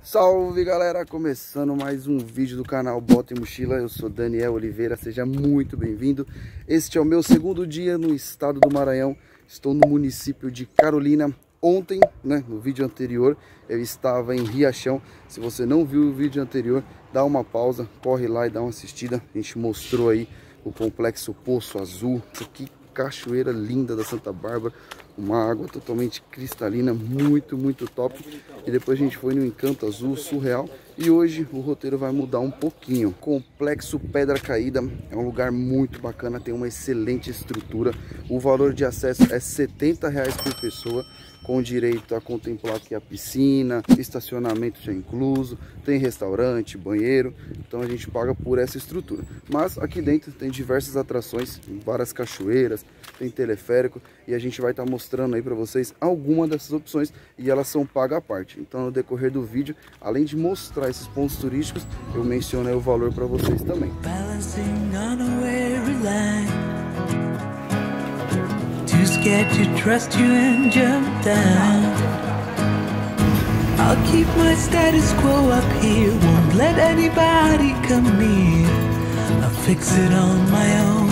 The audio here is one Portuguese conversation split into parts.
Salve galera, começando mais um vídeo do canal Bota e Mochila. Eu sou Daniel Oliveira, seja muito bem-vindo. Este é o meu segundo dia no estado do Maranhão. Estou no município de Carolina. Ontem, no vídeo anterior, eu estava em Riachão. Se você não viu o vídeo anterior, dá uma pausa, corre lá e dá uma assistida. A gente mostrou aí o complexo Poço Azul. Isso aqui, cachoeira linda da Santa Bárbara. Uma água totalmente cristalina, muito top. E depois a gente foi no Encanto Azul, surreal. E hoje o roteiro vai mudar um pouquinho. Complexo Pedra Caída é um lugar muito bacana, tem uma excelente estrutura. O valor de acesso é R$ 70 por pessoa, com direito a contemplar aqui a piscina, estacionamento já incluso, tem restaurante, banheiro, então a gente paga por essa estrutura. Mas aqui dentro tem diversas atrações, várias cachoeiras, tem teleférico, e a gente vai estar mostrando aí para vocês algumas dessas opções, e elas são pagas à parte. Então no decorrer do vídeo, além de mostrar esses pontos turísticos, eu menciono aí o valor para vocês também. Too scared to trust you and jump down. I'll keep my status quo up here, won't let anybody come near. I'll fix it on my own.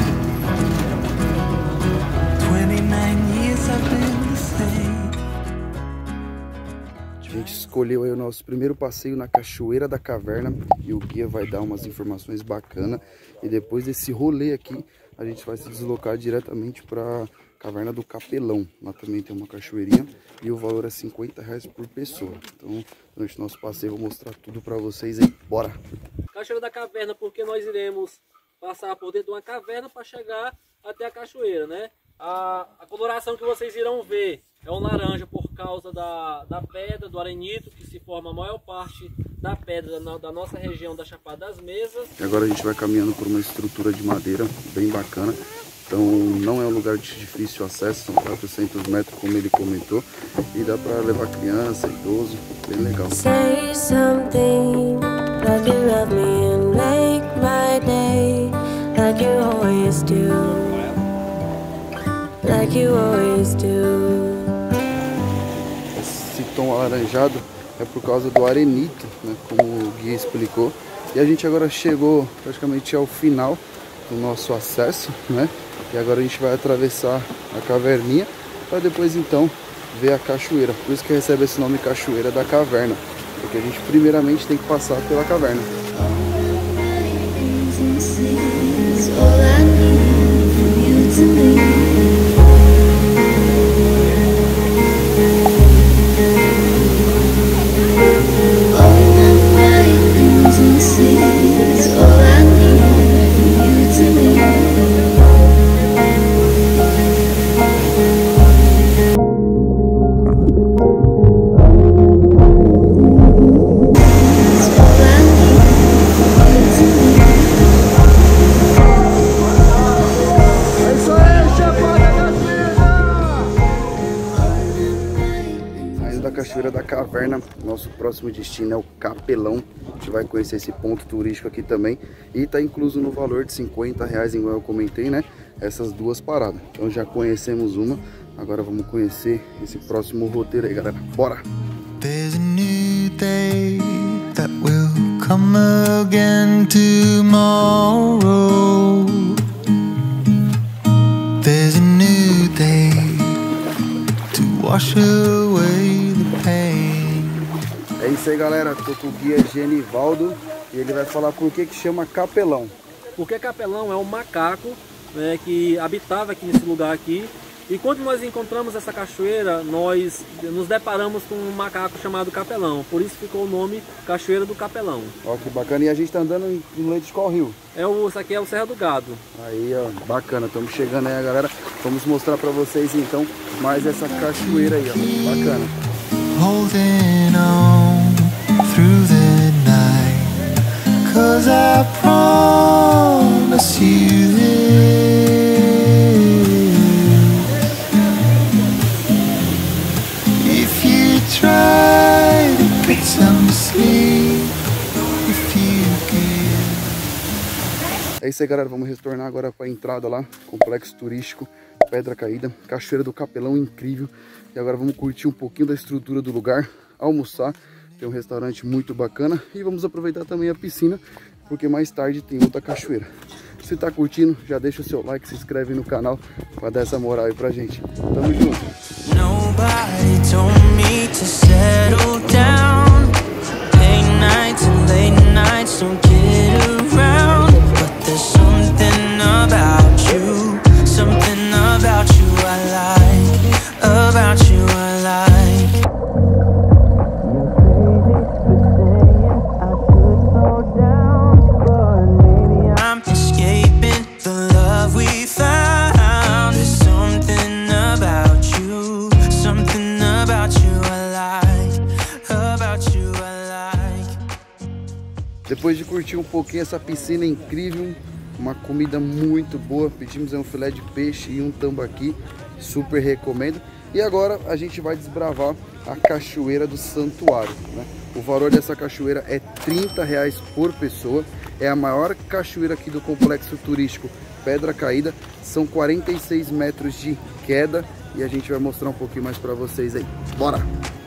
29 years I've been the same. A gente escolheu aí o nosso primeiro passeio na Cachoeira da Caverna e o guia vai dar umas informações bacanas. E depois desse rolê aqui, a gente vai se deslocar diretamente para Caverna do Capelão. Lá também tem uma cachoeirinha e o valor é R$ 50 por pessoa. Então, durante o nosso passeio, eu vou mostrar tudo para vocês aí. Bora! Cachoeira da Caverna, porque nós iremos passar por dentro de uma caverna para chegar até a cachoeira, né? A coloração que vocês irão ver é um laranja por causa da pedra, do arenito, que se forma a maior parte da pedra da nossa região da Chapada das Mesas. E agora a gente vai caminhando por uma estrutura de madeira bem bacana. Então não é um lugar de difícil acesso, são 400 metros como ele comentou. E dá para levar criança, idoso, bem legal. Say something like you love me and make my day, like you always do, like you always do. Esse tom alaranjado é por causa do arenito, como o guia explicou. E a gente agora chegou praticamente ao final do nosso acesso, E agora a gente vai atravessar a caverninha para depois então ver a cachoeira. Por isso que recebe esse nome Cachoeira da Caverna, porque a gente primeiramente tem que passar pela caverna. Cachoeira da Caverna, nosso próximo destino é o Capelão. A gente vai conhecer esse ponto turístico aqui também e tá incluso no valor de R$ 50, igual eu comentei, essas duas paradas. Então já conhecemos uma, agora vamos conhecer esse próximo roteiro aí, galera. Bora! There's a new day that will come again tomorrow. There's a new day to wash away. É isso aí, galera, tô com o guia Genivaldo e ele vai falar por que chama Capelão. Porque Capelão é um macaco, que habitava aqui nesse lugar aqui, e quando nós encontramos essa cachoeira, nós nos deparamos com um macaco chamado Capelão, por isso ficou o nome Cachoeira do Capelão. Ó, que bacana, e a gente tá andando no leito de qual rio? Isso aqui é o Serra do Gado. Aí, ó, bacana, estamos chegando aí, galera, vamos mostrar pra vocês então mais essa cachoeira aí, ó, bacana. Holding on through the night, 'cause I promise you this. If you try to get some sleep, if you give. É isso aí, galera, vamos retornar agora para a entrada lá, complexo turístico Pedra Caída, Cachoeira do Capelão, incrível. E agora vamos curtir um pouquinho da estrutura do lugar, almoçar. tem um restaurante muito bacana. E vamos aproveitar também a piscina, porque mais tarde tem outra cachoeira. Se tá curtindo, já deixa o seu like, se inscreve no canal para dar essa moral aí pra gente. Tamo junto! Nobody told me to settle down. Late nights and late nights don't get around. But there's something about you, something about you I like, about you I like. Depois de curtir um pouquinho essa piscina incrível, uma comida muito boa, pedimos um filé de peixe e um tambaqui, super recomendo. E agora a gente vai desbravar a Cachoeira do Santuário, né? O valor dessa cachoeira é R$30 por pessoa, é a maior cachoeira aqui do complexo turístico Pedra Caída, são 46 metros de queda e a gente vai mostrar um pouquinho mais para vocês aí. Bora!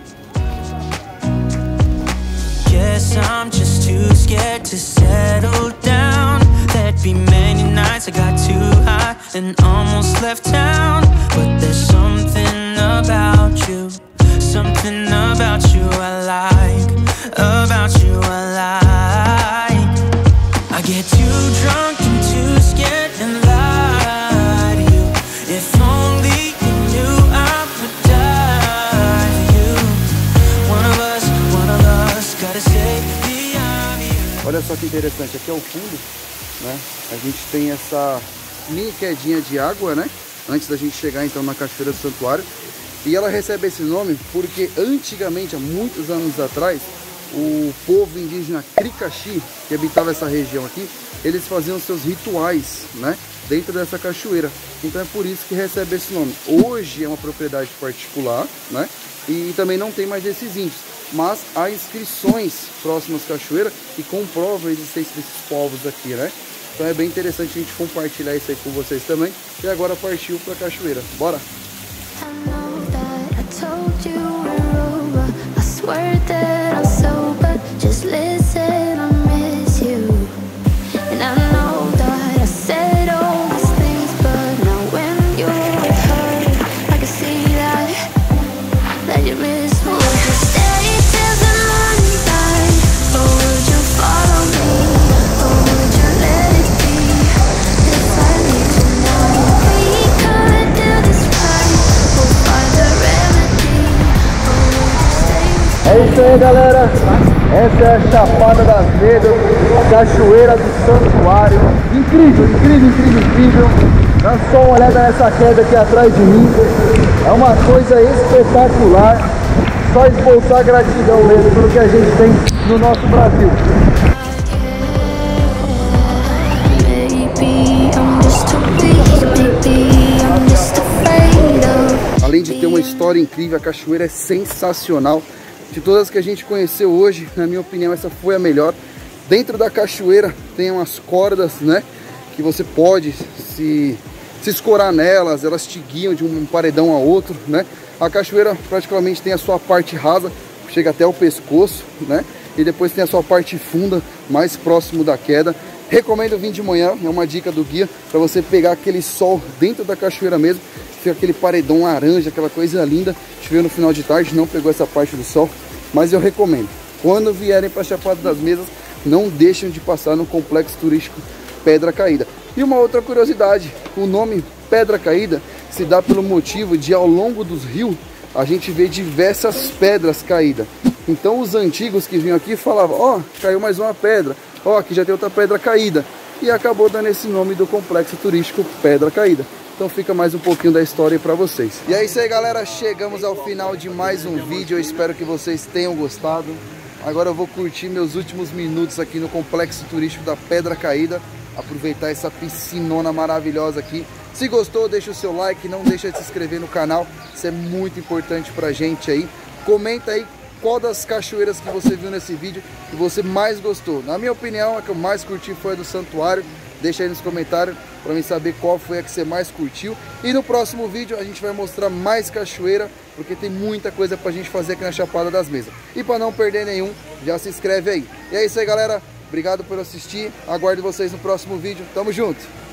Guess I'm just too scared to settle down. There'd be many nights I got too high and almost left town. But there's something about you, something about you I like, about you I like. I get too drunk and too scared and lie to you. If only you knew I would die for you. One of us gotta say the obvious. Olha só que interessante, aqui ao fundo, né, a gente tem essa mini quedinha de água, né, antes da gente chegar então na Cachoeira do Santuário. E ela recebe esse nome porque antigamente, há muitos anos atrás, o povo indígena Cricaxi, que habitava essa região aqui, eles faziam seus rituais, né, dentro dessa cachoeira. Então é por isso que recebe esse nome. Hoje é uma propriedade particular, né, e também não tem mais esses índios. Mas há inscrições próximas à cachoeira que comprovam a existência desses povos aqui, né? Então é bem interessante a gente compartilhar isso aí com vocês também. E agora partiu para a cachoeira. Bora! É isso aí, galera, essa é a Chapada das Negras, a Cachoeira do Santuário. Incrível, incrível, incrível, incrível. Dá só uma olhada nessa queda aqui atrás de mim, é uma coisa espetacular. Só esboçar gratidão mesmo pelo que a gente tem no nosso Brasil. Além de ter uma história incrível, a cachoeira é sensacional. De todas que a gente conheceu hoje, na minha opinião, essa foi a melhor. Dentro da cachoeira tem umas cordas, né, que você pode se escorar nelas, elas te guiam de um paredão a outro, né. A cachoeira praticamente tem a sua parte rasa, chega até o pescoço, né, e depois tem a sua parte funda, mais próximo da queda. Recomendo vir de manhã, é uma dica do guia, para você pegar aquele sol dentro da cachoeira mesmo, fica aquele paredão laranja, aquela coisa linda. Choveu no final de tarde, não pegou essa parte do sol, mas eu recomendo. Quando vierem para a Chapada das Mesas, não deixem de passar no complexo turístico Pedra Caída. E uma outra curiosidade, o nome Pedra Caída se dá pelo motivo de, ao longo dos rios, a gente vê diversas pedras caídas. Então os antigos que vinham aqui falavam, ó, caiu mais uma pedra, ó, aqui já tem outra pedra caída. E acabou dando esse nome do complexo turístico Pedra Caída. Então fica mais um pouquinho da história para vocês. E é isso aí, galera, chegamos ao final de mais um vídeo. Eu espero que vocês tenham gostado. Agora eu vou curtir meus últimos minutos aqui no complexo turístico da Pedra Caída, aproveitar essa piscinona maravilhosa aqui. Se gostou, deixa o seu like, não deixa de se inscrever no canal, isso é muito importante pra gente aí. Comenta aí qual das cachoeiras que você viu nesse vídeo que você mais gostou. Na minha opinião, a que eu mais curti foi a do Santuário. Deixa aí nos comentários para mim saber qual foi a que você mais curtiu. E no próximo vídeo a gente vai mostrar mais cachoeira, porque tem muita coisa pra gente fazer aqui na Chapada das Mesas. E para não perder nenhum, já se inscreve aí. E é isso aí, galera. Obrigado por assistir. Aguardo vocês no próximo vídeo. Tamo junto!